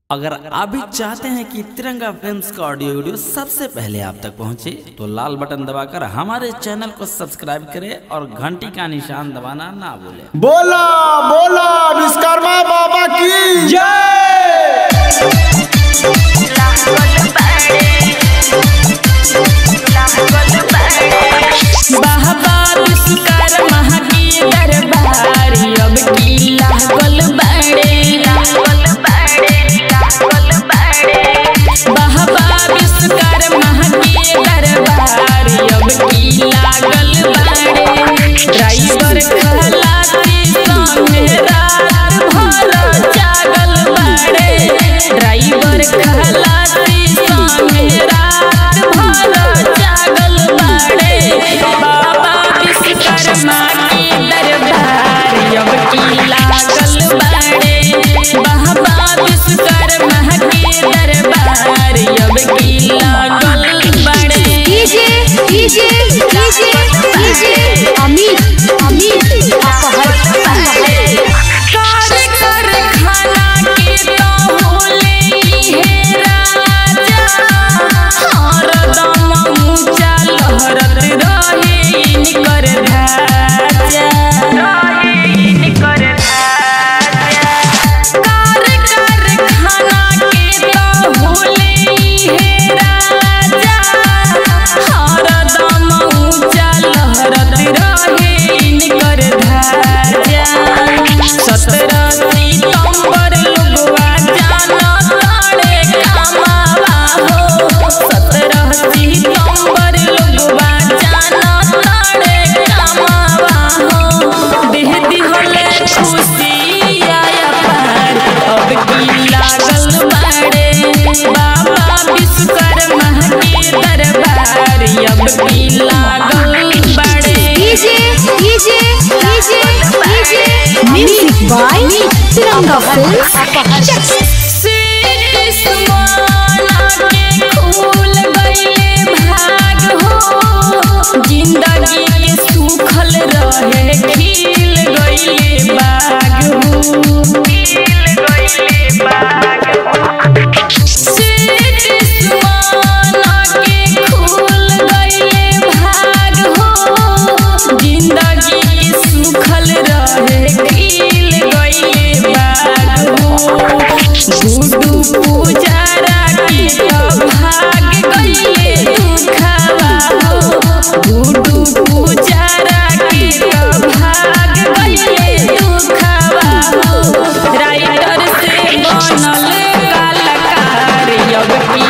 अगर आप भी चाहते हैं कि तिरंगा फिल्म्स का ऑडियो वीडियो सबसे पहले आप तक पहुंचे, तो लाल बटन दबाकर हमारे चैनल को सब्सक्राइब करें और घंटी का निशान दबाना ना भूलें। बोला बोला विश्वकर्मा बाबा की जय। बाबा विश्वकर्मा की दरबारी अब की लागल बड़े बाबा विश्वकर्मा की दरबारी अब की लागल बड़े ड्राइवर खलासी संगे रात भर जागल बड़े ड्राइवर खलासी संगे रात भर जागल बड़े बाबा विश्वकर्मा की दरबारी अब की लागल बड़े बाबा विश्वकर्मा की दरबारी अब की लागल बड़े। डीजे अमित खाना के तो होले हे राजा हरदम ऊंचा लहरत रहे इनकर धाजा खाना के तो होले हे राजा हरदम ऊंचा लहरत रहे इनकर धाजा 17 सितंबर लोगवा जाना तारे कामावा हो 17 सितंबर लोगवा जाना तारे कामावा हो देह दिहले खुशी आया पार अब की लागल बड़े बाबा विश्वकर्मा के दरबारी अब की लागल बड़े। Music by Tiranga films. के खुल गईले भाग हो जिंदगी के सूखल रहे खिल गईले बाग हो के खुल गईले भाग हो जिंदगी के सूखल रहे खिल गईले बाग हो गुडू पुजारा के तो भाग गईले दुखवा हो गुडू पुजारा के तो भाग गईले दुखवा हो राइटर से बनल कलाकार अब की